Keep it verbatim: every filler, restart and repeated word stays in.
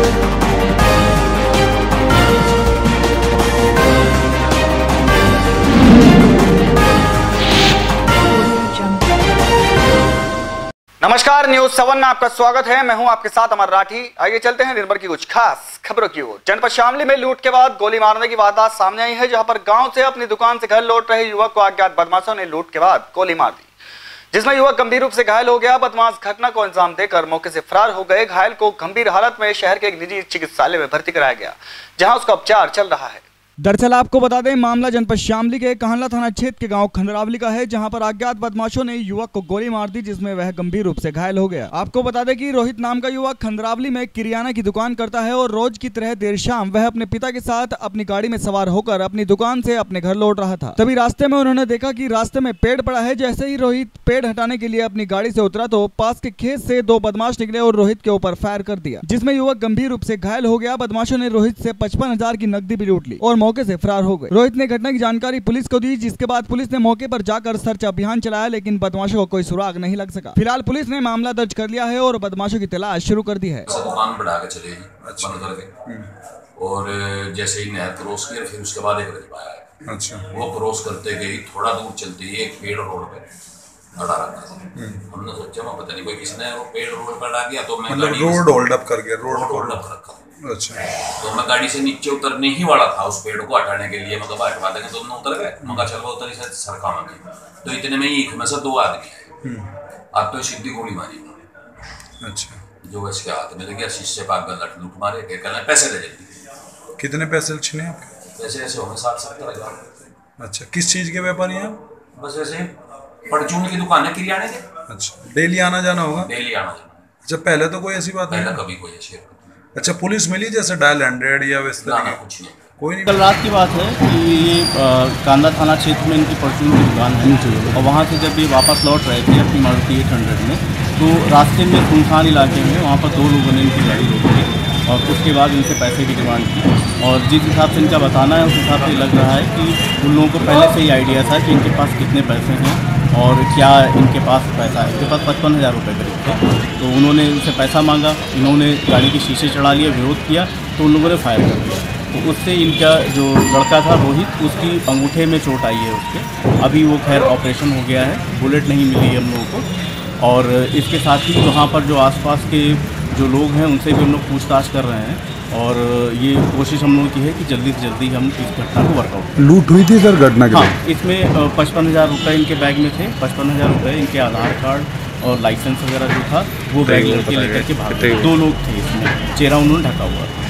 नमस्कार, news seven में आपका स्वागत है। मैं हूं आपके साथ अमर राठी। आइए चलते हैं दिन भर की कुछ खास खबरों की ओर। जनपद शामली में लूट के बाद गोली मारने की वारदात सामने आई है, जहां पर गांव से अपनी दुकान से घर लौट रहे युवक को अज्ञात बदमाशों ने लूट के बाद गोली मार दी, जिसमें युवक गंभीर रूप से घायल हो गया। बदमाश घटना को अंजाम देकर मौके से फरार हो गए। घायल को गंभीर हालत में शहर के एक निजी चिकित्सालय में भर्ती कराया गया, जहाँ उसका उपचार चल रहा है। दरअसल आपको बता दें, मामला जनपद शामली के कहला थाना क्षेत्र के गांव खंडरावली का है, जहां पर अज्ञात बदमाशों ने युवक को गोली मार दी, जिसमें वह गंभीर रूप से घायल हो गया। आपको बता दें कि रोहित नाम का युवक खंडरावली में किराना की दुकान करता है और रोज की तरह देर शाम वह अपने पिता के साथ अपनी गाड़ी में सवार होकर अपनी दुकान से अपने घर लौट रहा था। तभी रास्ते में उन्होंने देखा कि रास्ते में पेड़ पड़ा है। जैसे ही रोहित पेड़ हटाने के लिए अपनी गाड़ी से उतरा तो पास के खेत से दो बदमाश निकले और रोहित के ऊपर फायर कर दिया, जिसमें युवक गंभीर रूप से घायल हो गया। बदमाशों ने रोहित से पचपन हजार की नकदी भी लूट ली और मौके से फरार हो गए। रोहित ने घटना की जानकारी पुलिस को दी, जिसके बाद पुलिस ने मौके पर जाकर सर्च अभियान चलाया, लेकिन बदमाशों को कोई सुराग नहीं लग सका। फिलहाल पुलिस ने मामला दर्ज कर लिया है और बदमाशों की तलाश शुरू कर दी है। दुकान बढ़ा के चले अच्छा। बंद करके और जैसे ही नहर क्रॉस किया, फिर उसके बाद एक रजबा आया। अच्छा। वो क्रॉस करते गई, थोड़ा दूर चलते ही एक पेड़ रोड पे अड़ा रखा था। हमने सोचा मैं पता नहीं कोई किसने वो पेड़ रोड पर अड़ा दिया, तो मैं मतलब रोड होल्ड अप कर गया। रोड होल्ड अप रखा। अच्छा। तो मैं गाड़ी से नीचे उतरने ही वाला था उस पेड़ को हटाने के लिए, मतलब हटवा देंगे तो उतर गए। मगर चलो उतरी से सरका में, तो इतने में ही एक में से दो आदमी आए। आप तो सीधी गोली मारी। अच्छा। जो इसके हाथ में लगे शीशे पर लट लूट मारे, कहना पैसे दे जल्दी। कितने पैसे छीने आपके? पैसे ऐसे होंगे साठ सत्तर हजार। अच्छा। किस चीज के व्यापारी हैं? बस ऐसे परचून की दुकान है किराने की। अच्छा। डेली आना जाना होगा? डेली आना जाना। अच्छा। पहले तो कोई ऐसी बात नहीं? पहले कभी कोई ऐसी। अच्छा। पुलिस मिली जैसे डायल हंड्रेड या वैसे? ना, ना, कुछ नहीं। कोई नहीं। कल रात की बात है कि ये कांदा थाना क्षेत्र में इनकी परचून की दुकान है और वहाँ से जब ये वापस लौट रहे थे अपनी मारुति एट हंड्रेड में, तो रास्ते में सुनसान इलाके में वहाँ पर दो लोगों ने इनकी गाड़ी रोकी और उसके बाद इनसे पैसे की डिमांड की। और जिस हिसाब से इनका बताना है उस हिसाब से लग रहा है कि उन लोगों को पहले से ही आइडिया था कि इनके पास कितने पैसे हैं और क्या इनके पास पैसा है। इनके पास पचपन हज़ार रुपये करीब थे, तो उन्होंने उनसे पैसा मांगा। इन्होंने गाड़ी के शीशे चढ़ा लिए, विरोध किया, तो उन लोगों ने फायर कर दिया। तो उससे इनका जो लड़का था रोहित, उसकी अंगूठे में चोट आई है उसके। अभी वो खैर ऑपरेशन हो गया है, बुलेट नहीं मिली है हम लोगों को। और इसके साथ ही वहाँ पर जो आसपास के जो लोग हैं उनसे भी हम लोग पूछताछ कर रहे हैं और ये कोशिश हम लोगों की है कि जल्दी से जल्दी हम इस घटना को वर्कआउट। लूट हुई थी सर घटना के? हाँ, इसमें पचपन हज़ार रुपये इनके बैग में थे। पचपन हज़ार रुपये इनके आधार कार्ड और लाइसेंस वगैरह जो था वो बैग लड़के लेकर के भाग गए। दो लोग थे इसमें, चेहरा उन्होंने ढका हुआ था।